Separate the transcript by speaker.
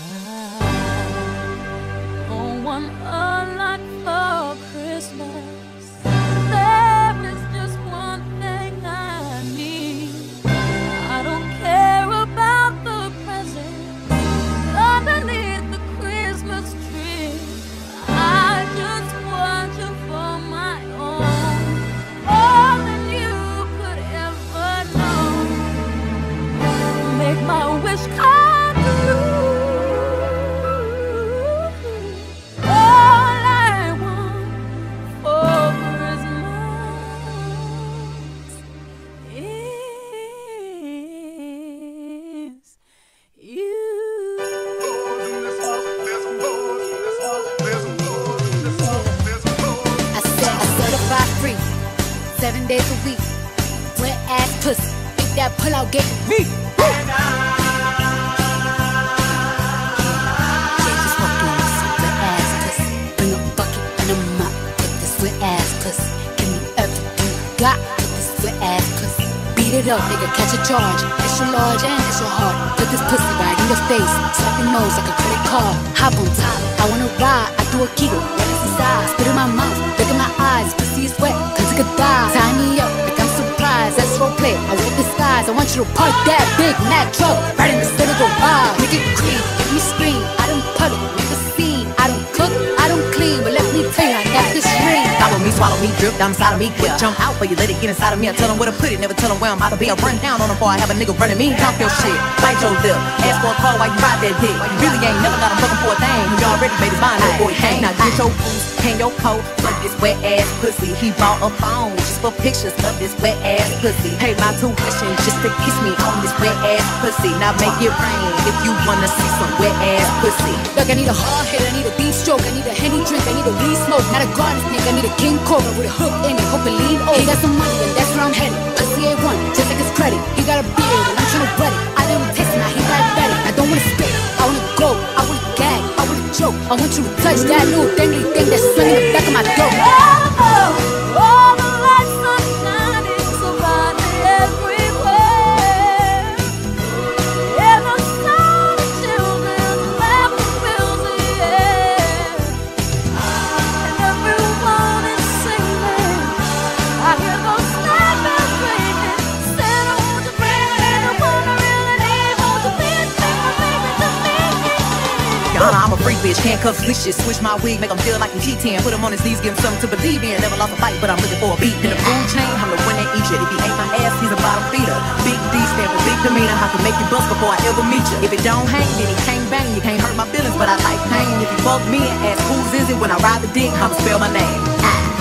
Speaker 1: I don't want a lot for Christmas. There is just one thing I need. I don't care about the presents underneath the Christmas tree. I just want you for my own, all that you could ever know. Make my wish come true.
Speaker 2: Free, 7 days a week. Wet ass pussy, make that pull out get me. Yeah, just walk in with some wet ass pussy. Bring a bucket and a mop with this wet ass pussy. Give me everything you got with this wet ass pussy. Beat it up, nigga, catch a charge. Extra large and extra hard. Put this pussy right in your face. Slap your nose like a credit card. Hop on top, I wanna ride. I do a kegel, right inside. Spit in my mouth, look in my eyes. Pussy is wet, cause it could die. Tie me up, like I'm surprised. That's roleplay, I wear disguise. I want you to park that big Mac truck right in the center garage. Make it cream, make me scream. I don't puddle, make a scene. I don't cook, I don't clean. But let me tell you, I got this ring.
Speaker 3: Follow me, swallow me, drip down inside of me. Quick jump out, but you let it get inside of me. I tell them where to put it, never tell them where I'm about to be. I run down on them before I have a nigga running me. Talk your shit, bite your lip. Ask for a call while you ride that dick. You really ain't never got him looking for a thing. He already made his mind up, boy. Hang. Now get your boots, hang your coat, fuck this wet ass pussy. He bought a phone just for pictures of this wet ass pussy. Pay my tuition just to kiss me on this wet ass pussy. Now make it rain if you wanna see some wet ass pussy.
Speaker 2: Look, I need a hard hit, I need a deep stroke, I need a Henny drink, I need a weed smoke. Not a garden snake, I need a king cobra with a hook in it, hope it lean over. He got some money and that's where I'm headed. Pussy A1, just like his credit. He got a beard and I'm tryna wet it. I let him taste it, now he diabetic. I don't wanna spit, I wanna go, I wanna gag, I wanna choke. I want you to touch that little dangly thing that's swinging in the back of my door.
Speaker 1: All the lights are shining so brightly everywhere, and the sound of children's laughter fills the air, and everyone is singing. I hear those sleigh bells ringing. Santa, won't you bring me the one I really need? Won't you please bring my baby to me?
Speaker 3: I'm a freak bitch, handcuffs, leashes, switch my wig, make him feel like he's G10. Put him on his knees, give him something to believe in. Never lost a fight, but I'm looking for a beat. In the food chain, I'm the one that eats you. If he ain't my ass, he's a bottom feeder. Big D stand for big demeanor. I can make you bust before I ever meet you. If it don't hang, then he can't bang. You can't hurt my feelings, but I like pain. If you fuck me and ask whose is it when I ride the dick, I'ma spell my name.